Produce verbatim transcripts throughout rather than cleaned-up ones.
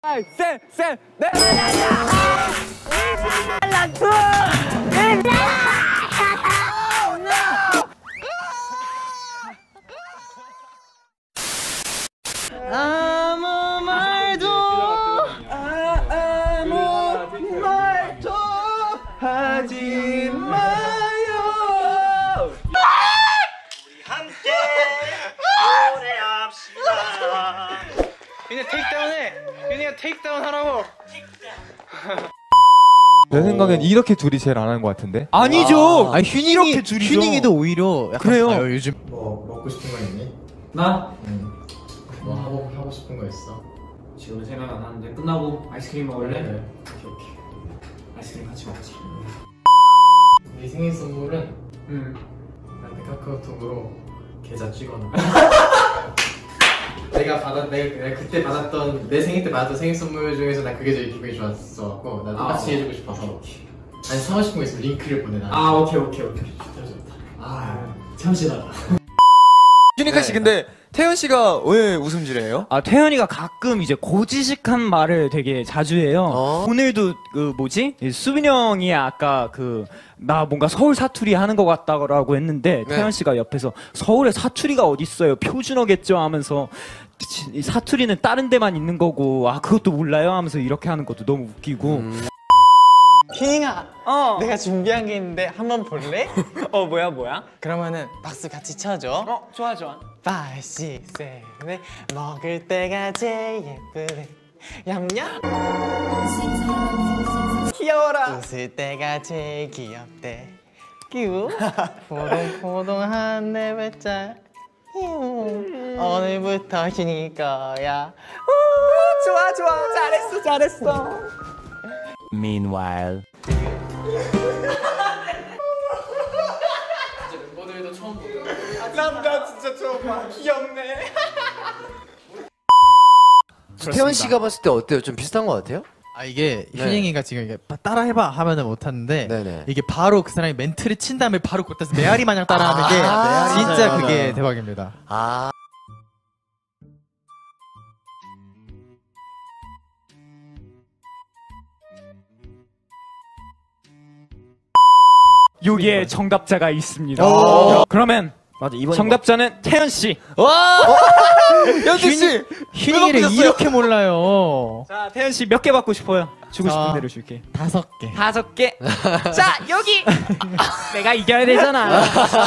셋, 셋, 넷. 아무 말도 아, 아무 말도 하지 마요. 우리 함께 노래합시다. 윤희야 테이크다운해. 윤희야 테이크다운 하라고. 내 생각엔 이렇게 둘이 제일 안 하는 것 같은데? 아니죠. 아, 휴닝이 휴닝이도 오히려 약간 그래요. 봐요, 요즘. 뭐 먹고 싶은 거 있니? 나? 응. 뭐 하고 하고 싶은 거 있어? 지금은 생각 안 하는데 끝나고 아이스크림 먹을래? 네. 오케이 오케이 아이스크림 같이 먹자. 네 생일 선물은 응. 나한테 카카오톡으로 계좌 찍어놔. 내가 받았 내가, 내가 그때 받았던 내 생일 때 받았던 생일 선물 중에서 난 그게 제일 기분이 좋았어갖고 나 똑같이 아, 해주고 싶어서. 아니 사고 싶은 거 있으면 링크를 보내놔. 아 오케이 오케이 오케이. 진짜 좋다. 아 참신하다. 휴니카 씨 근데 태연 씨가 왜 웃음질해요? 아 태연이가 가끔 이제 고지식한 말을 되게 자주 해요. 어? 오늘도 그 뭐지 수빈 형이 아까 그 나 뭔가 서울 사투리 하는 것 같다고 했는데 네. 태연 씨가 옆에서 서울에 사투리가 어디 있어요? 표준어겠죠 하면서 이 사투리는 다른 데만 있는 거고 아 그것도 몰라요 하면서 이렇게 하는 것도 너무 웃기고. 음. 휴닝아, 어. 내가 준비한 게 있는데 한번 볼래? 어 뭐야 뭐야? 그러면은 박수 같이 쳐줘. 어 좋아 좋아. 파이브, 식스, 세븐 먹을 때가 제일 예쁘네. 얌얌. 귀여워라. 웃을 때가 제일 귀엽대. 끼우. 포동포동한 내 발짝. 끼우. 오늘부터 휴닝이 거야. 우, 좋아 좋아 잘했어 잘했어. Meanwhile. 멤버들도 처음 보는. 나 진짜 처음 봐. 귀엽네. 태연 씨가 봤을 때 어때요? 좀 비슷한 것 같아요? 아 이게 네. 휴닝이가 지금 이게 따라 해봐 하면은 못하는데 네네. 이게 바로 그 사람이 멘트를 친 다음에 바로 곧다서 메아리 마냥 따라하는 게 아, 진짜 맞아요, 그게 맞아요. 대박입니다. 아. 여기에 정답자가 있습니다. 오. 그러면 맞아 이번 정답자는 태연 씨. 와! 연주 씨. 휴닝이를 이렇게 몰라요. 자, 태연 씨 몇 개 받고 싶어요? 주고 싶은 자. 대로 줄게. 다섯 개. 다섯 개. 자, 여기. 내가 이겨야 되잖아.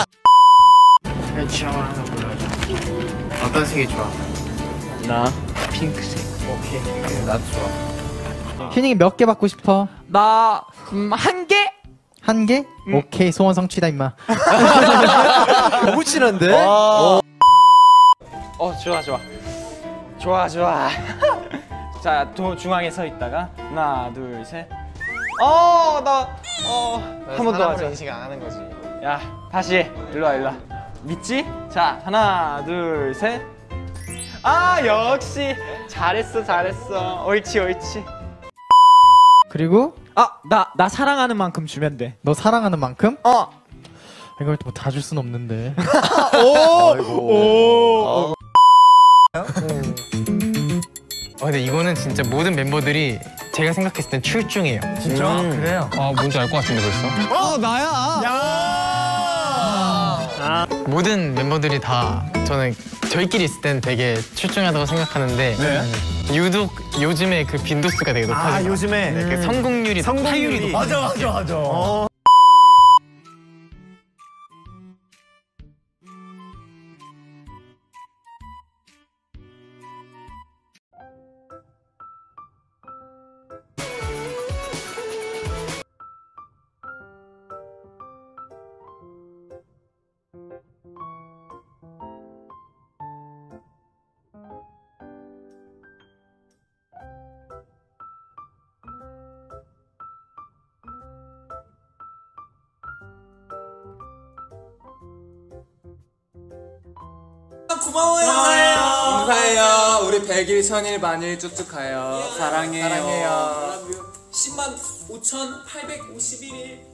취향을 불러줘. 어떤 색이 좋아? 나 핑크색. 오케이. 나도 좋아. 휴닝이 몇 개 받고 싶어? 나 음, 한 개. 한 개? 음. 오케이 소원 성취다 임마. 너무 친한데? 어, 좋아, 좋아. 좋아, 좋아. 자, 도, 중앙에 서 있다가 하나, 둘, 셋. 어, 나 어, 한 번 더 사람으로 하자. 인식 안 하는 거지. 야, 다시 일로 와, 일로 와. 믿지? 자, 하나, 둘, 셋. 아, 역시 잘했어, 잘했어. 옳지, 옳지. 그리고 아, 나, 나 사랑하는 만큼 주면 돼. 너 사랑하는 만큼? 어. 이걸 뭐 다 줄 순 없는데. 오. 어, 근데 이거는 진짜 모든 멤버들이 제가 생각했을 땐 출중해요. 진짜? 음. 그래요? 아, 뭔지 알 것 같은데 벌써? 어 나야. 모든 멤버들이 다 저는 저희끼리 있을 땐 되게 출중하다고 생각하는데 유독 요즘에 그 빈도수가 되게 높아진 것 같아요. 요즘에 네, 그 성공률이, 타율이 높아. 맞아 맞아 맞아. 어. 고마워요. 감사해요. 우리 백 일, 천 일, 만일 쭉쭉 가요. 사랑해요. 사랑해요. 십만 오천팔백오십일 일.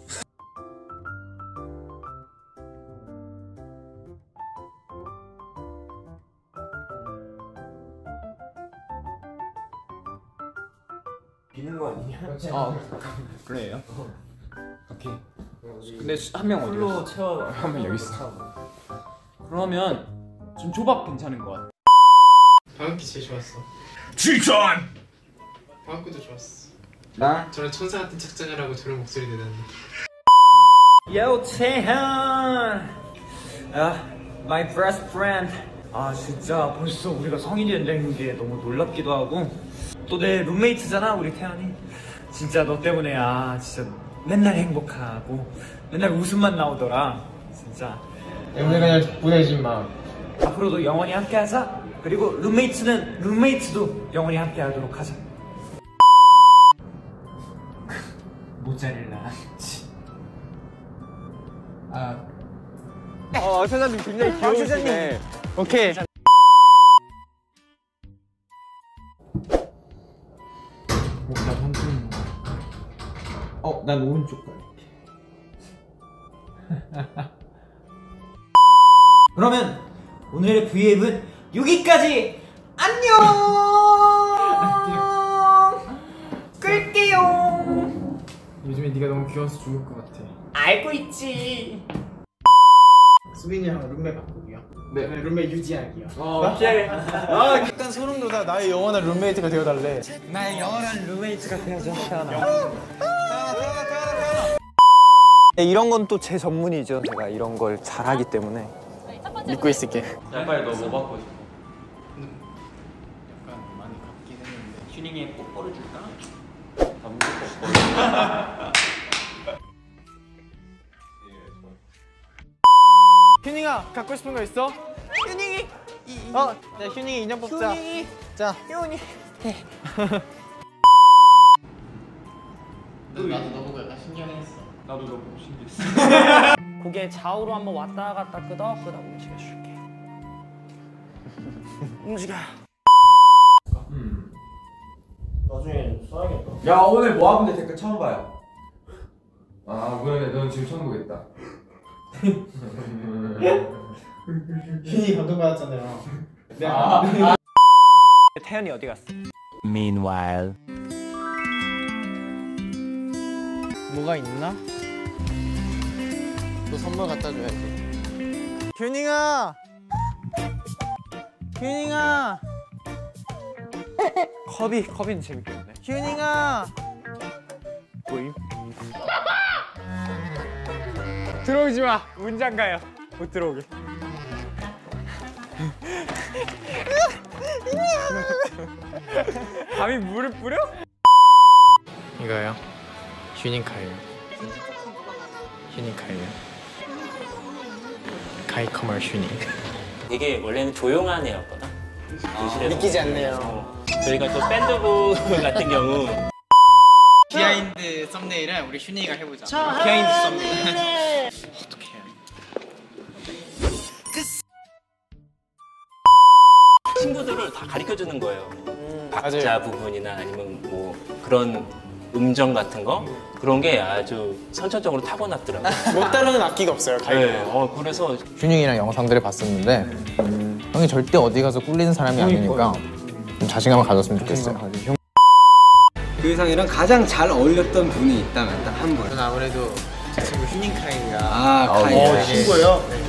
비는 거 아니냐? 어 그래요? 오케이. 근데 한 명 어디 갔어? 채워. 한 명 여기 있어. 그러면 좀 조밥 괜찮은 것 같아. 방학기 제일 좋았어. 칭찬! 방학기도 좋았어. 나 저는 천사 같은 착장이라고 저런 목소리 내는데. Yo 태현, 아, my best friend. 아 진짜 벌써 우리가 성인이 된다는 게 너무 놀랍기도 하고 또 내 룸메이트잖아 우리 태현이. 진짜 너 때문에 아 진짜 맨날 행복하고 맨날 웃음만 나오더라 진짜. 오늘 그냥 보내지 마. 앞으로도 영원히 함께하자. 그리고 룸메이트는 룸메이트도 영원히 함께하도록 하자. 모짜렐라. 아, 어 세자님 굉장히 귀여우시네. 오케이. 어, 난 오른쪽 갈게. 그러면 오늘의 브이앱은 여기까지. 안녕. 끌게요. 요즘에 네가 너무 귀여워서 죽을 것 같아. 알고 있지. 수빈이 형 룸메 바꾸기요. 네. 룸메 유지하기요. 어, 오케이. 아 약간 소름 돋아. 나의 영원한 룸메이트가 되어달래. 나의 영원한 룸메이트가 되어줘. 태어나. 네, 이런 건 또 제 전문이죠. 제가 이런 걸 잘하기 때문에 믿고 있을게. 빨리 너 뭐 받고 싶어? 약간 많이 갖긴 했는데. 튜닝에 뽀뽀를 줄까? 휴닝아 갖고 싶은 거 있어? 휴닝이 어, 야 휴닝이 인형 뽑자. 휴닝이 자 휴닝. 나도 너 보고 약간 신기했어. 나도 너무 신기했어. 고개 좌우로 한번 왔다 갔다 끄덕끄덕 움직여줄게. 움직여. 나중에 써야겠다. 야 오늘 모아분들 댓글 처음 봐요. 아 그러네 넌 지금 처음 보겠다. 휘니 감동받았잖아요. 네. 아, 태연이 어디 갔어? Meanwhile 뭐가 있나? 너 선물 갖다 줘야지. 휴닝아 휴닝아 컵이 컵이는 재밌겠네. 휴닝아 보임? 들어오지 마. 문 잠가요. 못 들어오게. 감히 물을 뿌려? 이거요. 휴닝카예요. 휴닝카예요. 가이커멀 휴닝. 되게 원래는 조용한 애였거든. 교실에서. 믿기지 않네요. 저희가 또 밴드부 같은 경우 비하인드 썸네일은 우리 휴닝이가 해보자. 비하인드 썸네일. 어떻게 해야 친구들을 다 가르쳐 주는 거예요. 박자 부분이나 아니면 뭐 그런 음정 같은 거 그런 게 아주 선천적으로 타고났더라고요. 못 다루는 악기가 없어요. 네, 어 그래서 휴닝이랑 영상들을 봤었는데 형이 절대 어디 가서 꿀리는 사람이 아니니까 좀 자신감을 가졌으면 좋겠어요. 그 의상이랑 가장 잘 어울렸던 분이 있다면 딱 한 분. 저는 아무래도 제 친구 휴닝카이가 아 카이. 친구예요?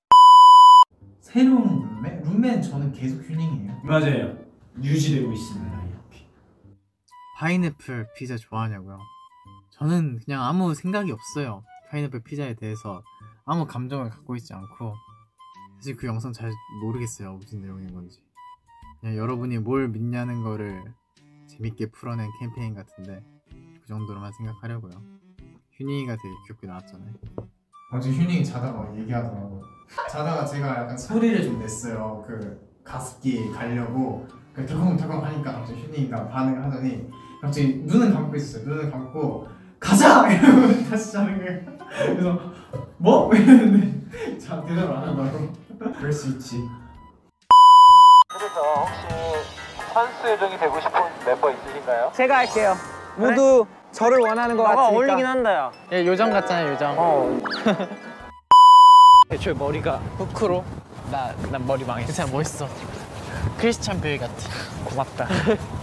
새로운 룸메? 룸메는 저는 계속 휴닝이에요. 맞아요. 유지되고 있습니다. 이렇게. 파인애플 피자 좋아하냐고요? 저는 그냥 아무 생각이 없어요. 파인애플 피자에 대해서 아무 감정을 갖고 있지 않고 사실 그 영상 잘 모르겠어요. 무슨 내용인 건지. 그냥 여러분이 뭘 믿냐는 거를 재밌게 풀어낸 캠페인 같은데 그 정도로만 생각하려고요. 휴닝이가 되게 귀엽게 나왔잖아요. 어제 휴닝이 자다가 얘기하더라고. 자다가 제가 약간 소리를 좀 냈어요. 그 가습기 가려고 그 덜컹덜컹 하니까 갑자기 휴닝이가 반응을 하더니 갑자기 눈은 감고 있었어요. 눈을 감고 가자! 이러고 다시 자는 거예요. 그래서 뭐? 이랬는데 자 대답을 안 한다고. 그럴 수 있지. 그래서 혹시 선수 요정이 되고 싶은 멤버 있으신가요? 제가 할게요. 모두 저를 원하는 것 같으니까. 어울리긴 한다 야. 예, 요정 같잖아요, 요정. 어. 애초에 머리가 후크로. 나, 난 머리 망했어. 진짜 멋있어. 크리스찬 베일 같아. 고맙다.